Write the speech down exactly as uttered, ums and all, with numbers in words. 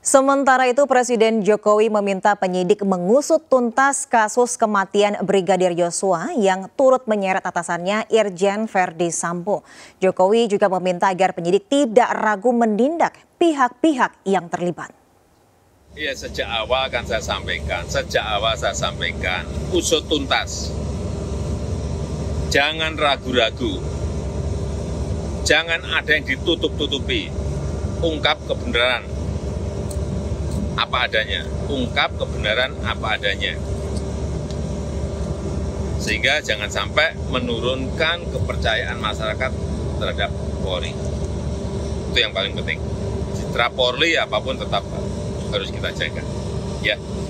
Sementara itu, Presiden Jokowi meminta penyidik mengusut tuntas kasus kematian Brigadir Yosua yang turut menyeret atasannya Irjen Verdi Sambo. Jokowi juga meminta agar penyidik tidak ragu menindak pihak-pihak yang terlibat. Iya, sejak awal kan saya sampaikan, sejak awal saya sampaikan, usut tuntas. Jangan ragu-ragu, jangan ada yang ditutup-tutupi, ungkap kebenaran apa adanya, ungkap kebenaran apa adanya. Sehingga jangan sampai menurunkan kepercayaan masyarakat terhadap Polri. Itu yang paling penting. Citra Polri apapun tetap harus kita jaga. Ya.